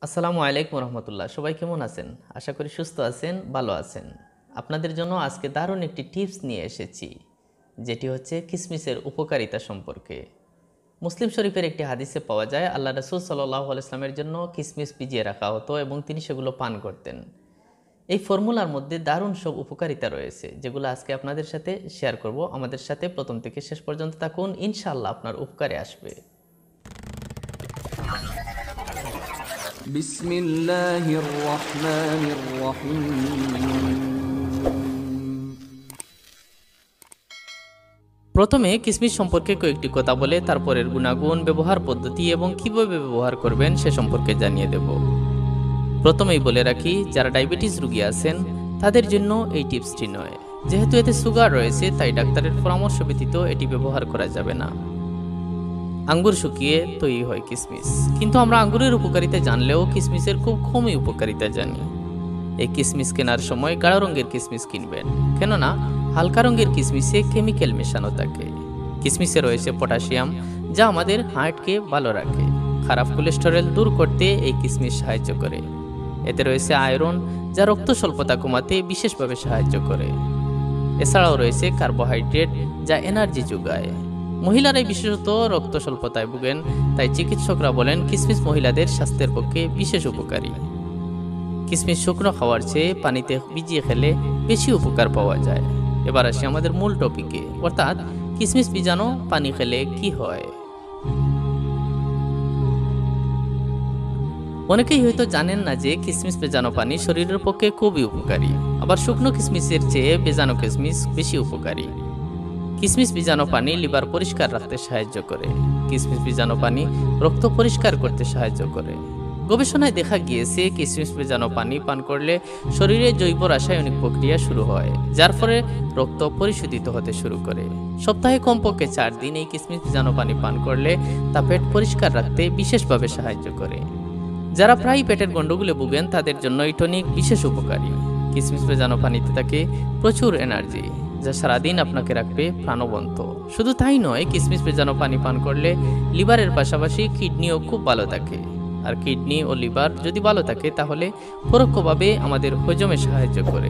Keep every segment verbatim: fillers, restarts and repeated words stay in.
আসসালামু আলাইকুম রহমতুল্লাহ। সবাই কেমন আছেন? আশা করি সুস্থ আছেন, ভালো আছেন। আপনাদের জন্য আজকে দারুণ একটি টিপস নিয়ে এসেছি, যেটি হচ্ছে কিসমিসের উপকারিতা সম্পর্কে। মুসলিম শরীফের একটি হাদিসে পাওয়া যায়, আল্লাহ রাসূল সাল্লাল্লাহু আলাইহি ওয়াসাল্লামের জন্য কিসমিস ভিজিয়ে রাখা হতো এবং তিনি সেগুলো পান করতেন। এই ফর্মুলার মধ্যে দারুণ সব উপকারিতা রয়েছে, যেগুলো আজকে আপনাদের সাথে শেয়ার করব। আমাদের সাথে প্রথম থেকে শেষ পর্যন্ত থাকুন, ইনশাআল্লাহ আপনার উপকারে আসবে। বিসমিল্লাহির রহমানির রহিম। প্রথমে কিসমিস সম্পর্কে কয়েকটি কথা বলে তারপরের গুণাগুণ, ব্যবহার পদ্ধতি এবং কিভাবে ব্যবহার করবেন সে সম্পর্কে জানিয়ে দেব। প্রথমেই বলে রাখি, যারা ডায়াবেটিস রোগী আছেন তাদের জন্য এই টিপসটি নয়। যেহেতু এতে সুগার রয়েছে, তাই ডাক্তারের পরামর্শ ব্যতীত এটি ব্যবহার করা যাবে না। আঙ্গুর শুকিয়ে তৈরি হয় কিসমিস, কিন্তু আমরা আঙ্গুরের উপকারিতা জানলেও কিসমিসের খুব কমই উপকারিতা জানি। এই কিসমিস কেনার সময় গাঢ় রঙের কিসমিস কিনবেন, কেননা হালকা রঙের কিসমিসে কেমিক্যাল মেশানো থাকে। কিসমিসে রয়েছে পটাশিয়াম, যা আমাদের হার্টকে ভালো রাখে। খারাপ কোলেস্টেরল দূর করতে এই কিসমিস সাহায্য করে। এতে রয়েছে আয়রন, যা রক্ত স্বল্পতা কমাতে বিশেষভাবে সাহায্য করে। এছাড়াও রয়েছে কার্বোহাইড্রেট, যা এনার্জি যোগায়। মহিলারাই বিশেষত রক্ত স্বল্পতায় ভুগেন, তাই চিকিৎসকরা বলেন কিসমিস মহিলাদের স্বাস্থ্যের পক্ষে বিশেষ উপকারী। কিসমিস শুকনো খাওয়ার চেয়ে পানিতে ভিজিয়ে খেলে বেশি উপকার পাওয়া যায়। এবার আসি আমাদের মূল টপিকে, অর্থাৎ কিসমিস ভিজানো পানি খেলে কি হয়। অনেকেই হয়তো জানেন না যে কিসমিস ভেজানো পানি শরীরের পক্ষে খুবই উপকারী। আবার শুকনো কিসমিসের চেয়ে ভেজানো কিসমিস বেশি উপকারী। কিসমিস ভিজানো পানি লিভার পরিষ্কার রাখতে সাহায্য করে। কিসমিস ভিজানো পানি রক্ত পরিষ্কার করতে সাহায্য করে। গবেষণায় দেখা গিয়েছে, কিসমিস ভেজানো পানি পান করলে শরীরে জৈব রাসায়নিক প্রক্রিয়া শুরু হয়, যার ফলে রক্ত পরিশোধিত হতে শুরু করে। সপ্তাহে কমপক্ষে চার দিন এই কিসমিস ভেজানো পানি পান করলে তা পেট পরিষ্কার রাখতে বিশেষভাবে সাহায্য করে। যারা প্রায় পেটের গন্ডগোলে ভুগেন তাদের জন্য এই টনিক বিশেষ উপকারী। কিসমিস ভেজানো পানিতে থাকে প্রচুর এনার্জি, যা সারাদিন আপনাকে রাখবে প্রাণবন্ত। শুধু তাই নয়, কিসমিস ভেজানো পানি পান করলে লিভারের পাশাপাশি কিডনিও খুব ভালো থাকে। আর কিডনি ও লিভার যদি ভালো থাকে তাহলে পরোক্ষভাবে আমাদের হজমে সাহায্য করে।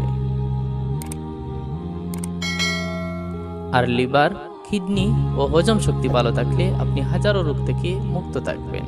আর লিভার, কিডনি ও হজম শক্তি ভালো থাকলে আপনি হাজারো রোগ থেকে মুক্ত থাকবেন।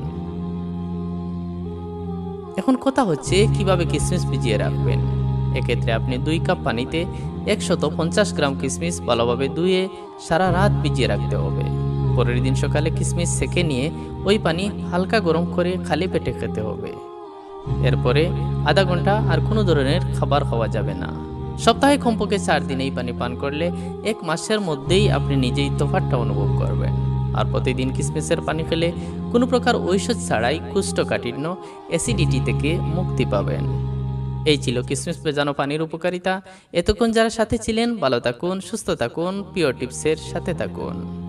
এখন কথা হচ্ছে কিভাবে কিসমিস ভিজিয়ে রাখবেন। এক্ষেত্রে আপনি দুই কাপ পানিতে একশত পঞ্চাশ গ্রাম কিসমিস ভালোভাবে ধুয়ে সারা রাত ভিজিয়ে রাখতে হবে। পরের দিন সকালে কিসমিস সেকে নিয়ে ওই পানি হালকা গরম করে খালি পেটে খেতে হবে। এরপরে আধা ঘন্টা আর কোনো ধরনের খাবার খাওয়া যাবে না। সপ্তাহে কমপক্ষে চার দিন এই পানি পান করলে এক মাসের মধ্যেই আপনি নিজেই তফাৎটা অনুভব করবেন। আর প্রতিদিন কিসমিসের পানি খেলে কোনো প্রকার ঔষধ ছাড়াই কোষ্ঠকাঠিন্য, অ্যাসিডিটি থেকে মুক্তি পাবেন। এই ছিল কিসমিস ভেজানো পানির উপকারিতা। এতক্ষণ যারা সাথে ছিলেন, ভালো থাকুন, সুস্থ থাকুন, পিওর টিপসের সাথে থাকুন।